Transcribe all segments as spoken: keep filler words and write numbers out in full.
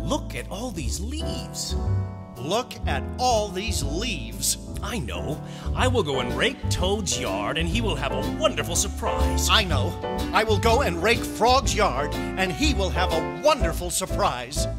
Look at all these leaves. Look at all these leaves. I know. I will go and rake Toad's yard, and he will have a wonderful surprise. I know. I will go and rake Frog's yard, and he will have a wonderful surprise.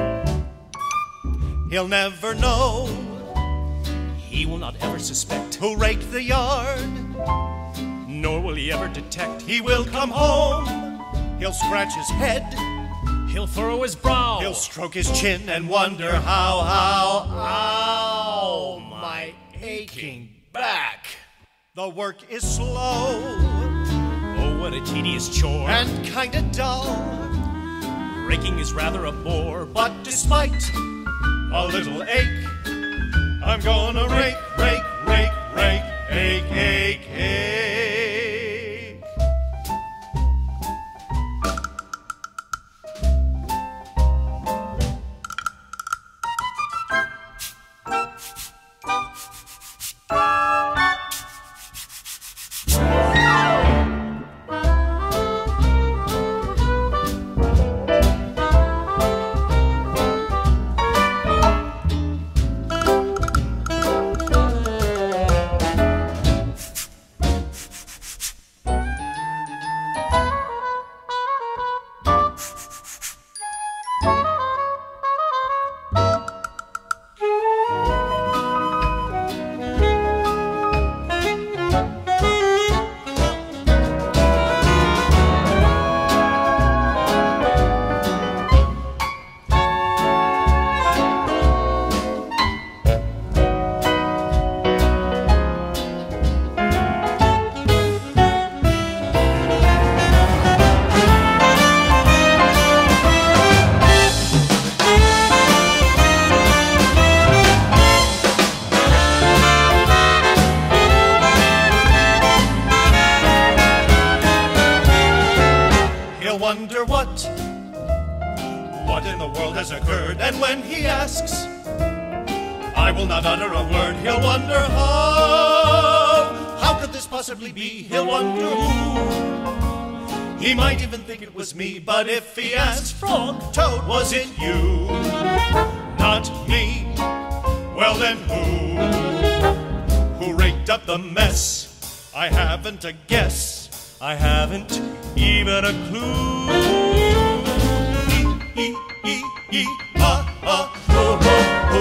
He'll never know. He will not ever suspect Who raked the yard? nor will he ever detect. He will come home. He'll scratch his head. He'll furrow his brow. He'll stroke his chin and wonder how, how, ow, my aching back. The work is slow. Oh, what a tedious chore. And kinda dull. Raking is rather a bore, but But despite a little ache, I'm gonna rake, rake, rake, rake, ache, ache, ache. Wonder what, what in the world has occurred. And when he asks, I will not utter a word. He'll wonder how, how could this possibly be? He'll wonder who, he might even think it was me. But if he asks, Frog, Toad, was it you? Not me. Well then who, who raked up the mess? I haven't a guess. I haven't even a clue. E, e, e, e, ah, ah, oh, oh,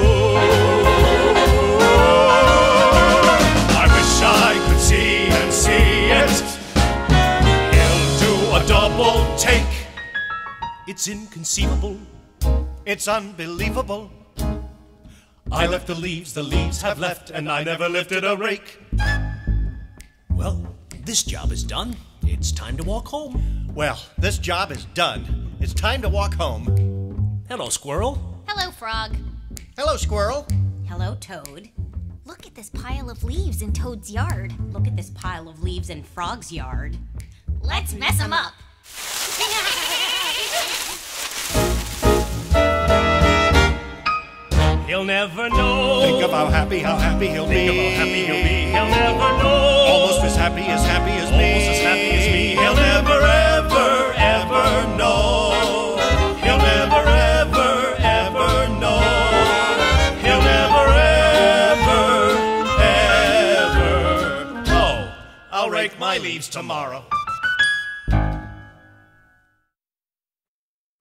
oh. I wish I could see and see it. He'll do a double take. it's inconceivable. It's unbelievable. I left the leaves, the leaves have left, and I never lifted a rake. Well, this job is done. It's time to walk home. Well, this job is done. It's time to walk home. Hello, Squirrel. Hello, Frog. Hello, Squirrel. Hello, Toad. Look at this pile of leaves in Toad's yard. Look at this pile of leaves in Frog's yard. Let's mess them up. He'll never know. Think of how happy, how happy he'll Think be. of how happy he'll be. He'll never know. Almost as happy as happy as me. Almost as happy as me. He'll never, ever, ever know. He'll never, ever, ever know. He'll never, ever, ever know. I'll rake my leaves tomorrow.